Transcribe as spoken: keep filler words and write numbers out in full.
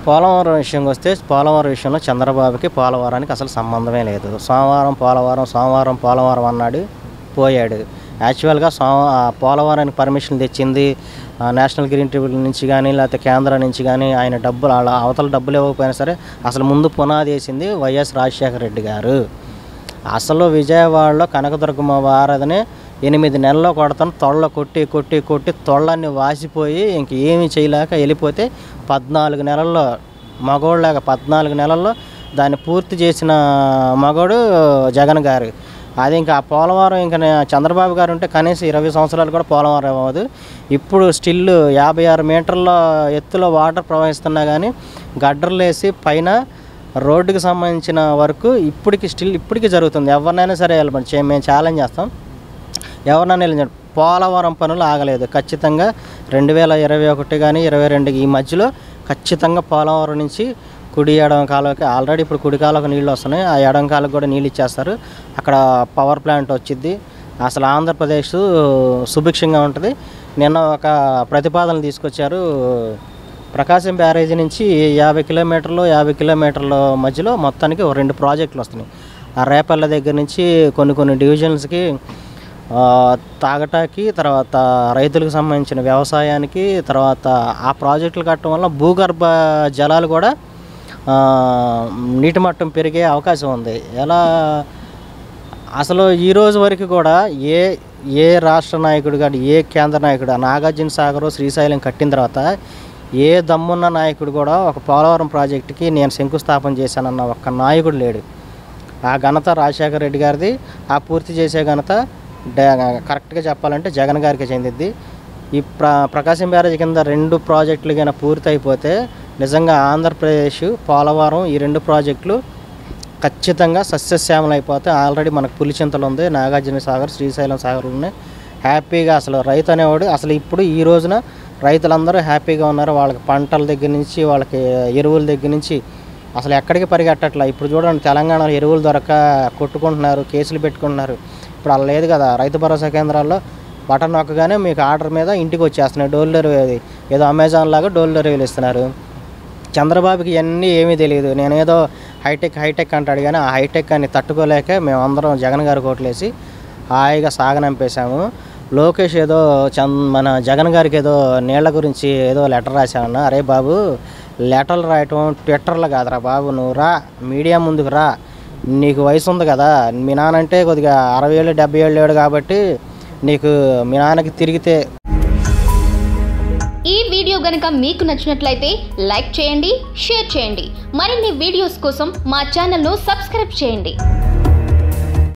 పోలవరం విషయంకి వస్తే పోలవరం విషయంలో చంద్రబాబుకి పోలవరానికి అసలు సంబంధమే లేదు. సోమవారం పోలవరం సోమవారం పోలవరం అన్నాడు, పోయాడు. యాక్చువల్గా సో పోలవరానికి పర్మిషన్ తెచ్చింది నేషనల్ గ్రీన్ ట్రిబ్యునల్ నుంచి కానీ లేకపోతే కేంద్రం నుంచి కానీ ఆయన డబ్బులు అలా అవతల డబ్బులు ఇవ్వకపోయినా సరే అసలు ముందు పునాది వేసింది వైఎస్ రాజశేఖర రెడ్డి గారు. అసలు విజయవాడలో కనకదుర్గమ్మ వారధిని ఎనిమిది నెలల్లో కొడతాను తొళ్ళ కొట్టి కొట్టి కొట్టి తొళ్ళన్ని వాసిపోయి ఇంక ఏమీ చేయలేక వెళ్ళిపోతే పద్నాలుగు నెలల్లో మగోళ్ళగా పద్నాలుగు నెలల్లో దాన్ని పూర్తి చేసిన మగోడు జగన్ గారు. అది ఇంకా పోలవరం ఇంకా చంద్రబాబు గారు ఉంటే కనీసం ఇరవై సంవత్సరాలు కూడా పోలవరం అవ్వదు. ఇప్పుడు స్టిల్ యాభై ఆరు మీటర్ల ఎత్తులో వాటర్ ప్రవహిస్తున్నా కానీ గడ్డర్లు వేసి పైన రోడ్డుకి సంబంధించిన వరకు ఇప్పటికి స్టిల్ ఇప్పటికీ జరుగుతుంది. ఎవరినైనా సరే వెళ్ళమని మేము ఛాలెంజ్ చేస్తాం, ఎవరినైనా వెళ్ళించండి. పోలవరం పనులు ఆగలేదు. ఖచ్చితంగా రెండు వేల ఇరవై ఒకటి కానీ ఇరవై రెండుకి ఈ మధ్యలో ఖచ్చితంగా పోలవరం నుంచి కుడి ఎడం కాలువకి ఆల్రెడీ ఇప్పుడు కుడి కాలువకి నీళ్ళు వస్తున్నాయి, ఆ ఎడం కాలువకి కూడా నీళ్ళు ఇచ్చేస్తారు. అక్కడ పవర్ ప్లాంట్ వచ్చింది. అసలు ఆంధ్రప్రదేశ్ సుభిక్షంగా ఉంటుంది. నిన్న ఒక ప్రతిపాదన తీసుకొచ్చారు, ప్రకాశం బ్యారేజీ నుంచి యాభై కిలోమీటర్లు యాభై కిలోమీటర్ల మధ్యలో మొత్తానికి రెండు ప్రాజెక్టులు వస్తున్నాయి. ఆ రేపల్ల దగ్గర నుంచి కొన్ని కొన్ని డివిజన్స్కి తాగటానికి, తర్వాత రైతులకు సంబంధించిన వ్యవసాయానికి, తర్వాత ఆ ప్రాజెక్టులు కట్టడం వల్ల భూగర్భ జలాలు కూడా నీటి మట్టం పెరిగే అవకాశం ఉంది. ఎలా అసలు ఈరోజు వరకు కూడా ఏ ఏ రాష్ట్ర నాయకుడు కానీ ఏ కేంద్ర నాయకుడు నాగార్జున సాగర్ శ్రీశైలం కట్టిన తర్వాత ఏ దమ్మున్న నాయకుడు కూడా ఒక పోలవరం ప్రాజెక్టుకి నేను శంకుస్థాపన చేశానన్న ఒక్క నాయకుడు లేడు. ఆ ఘనత రాజశేఖర రెడ్డి గారిది. ఆ పూర్తి చేసే ఘనత కరెక్ట్గా చెప్పాలంటే జగన్ గారికి చెందిద్ది. ఈ ప్ర ప్రకాశం బ్యారేజ్ కింద రెండు ప్రాజెక్టులు కన్నా పూర్తి అయిపోతే నిజంగా ఆంధ్రప్రదేశ్ పోలవరం ఈ రెండు ప్రాజెక్టులు ఖచ్చితంగా సస్యశ్యామలు అయిపోతే. ఆల్రెడీ మనకు పులిచింతలు ఉంది, నాగార్జున సాగర్ శ్రీశైలం సాగర్లు ఉన్నాయి. హ్యాపీగా అసలు రైతు అనేవాడు అసలు ఇప్పుడు ఈ రోజున రైతులందరూ హ్యాపీగా ఉన్నారు. వాళ్ళకి పంటల దగ్గర నుంచి వాళ్ళకి ఎరువుల దగ్గర నుంచి అసలు ఎక్కడికి పరిగెట్టట్లా. ఇప్పుడు చూడండి తెలంగాణలో ఎరువులు దొరక కొట్టుకుంటున్నారు, కేసులు పెట్టుకుంటున్నారు. ఇప్పుడు అలా లేదు కదా. రైతు భరోసా కేంద్రాల్లో బటన్ నొక్కగానే మీకు ఆర్డర్ మీద ఇంటికి వచ్చేస్తున్నాయి. డోర్ డెలివరీ ఏదో అమెజాన్ లాగా డోర్ డెలివరీలు ఇస్తున్నారు. చంద్రబాబుకి ఇవన్నీ ఏమీ తెలియదు. నేనేదో హైటెక్ హైటెక్ అంటాడు కానీ ఆ హైటెక్ అని తట్టుకోలేక మేమందరం జగన్ గారు కోట్లేసి హాయిగా సాగనంపేశాము. లోకేష్ ఏదో చంద్ మన జగన్ గారికి ఏదో నీళ్ల గురించి ఏదో లెటర్ రాశామన్నా. అరే బాబు, లెటర్లు రాయటం ట్విట్టర్లో కాదురా బాబు, నువ్వు రా మీడియా ముందుకు రా. నీకు వయసు ఉంది కదా, మీ నాన్న అంటే కొద్దిగా అరవై ఏళ్ళు డెబ్బై ఏళ్ళు లేడు కాబట్టి నీకు మీ నాన్నకి తిరిగితే. ఈ వీడియో గనుక మీకు నచ్చినట్లయితే లైక్ చేయండి, షేర్ చేయండి. మరిన్ని వీడియోస్ కోసం మా ఛానల్ను సబ్స్క్రైబ్ చేయండి.